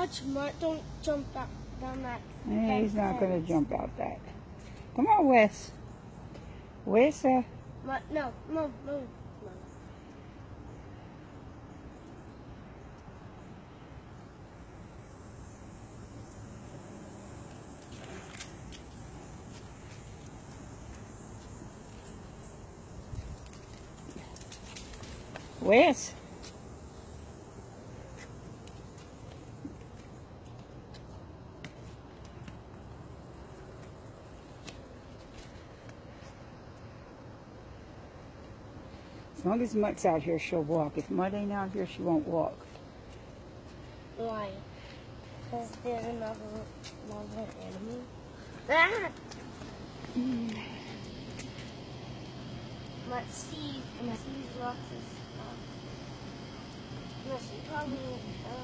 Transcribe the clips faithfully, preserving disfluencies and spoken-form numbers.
Watch, Mark, don't jump out, down that. Yeah, that he's not going fence. to jump out that. Come on, Wes. Wes, uh, Mark, no, no, no, no. Wes. As long as Mutt's out here, she'll walk. If Mutt ain't out here, she won't walk. Why? Because there's another, another enemy. Ah! Mm. Let's see. Let's see lots of stuff. Let's see, probably. Uh,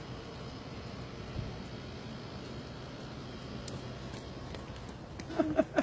Ha ha ha.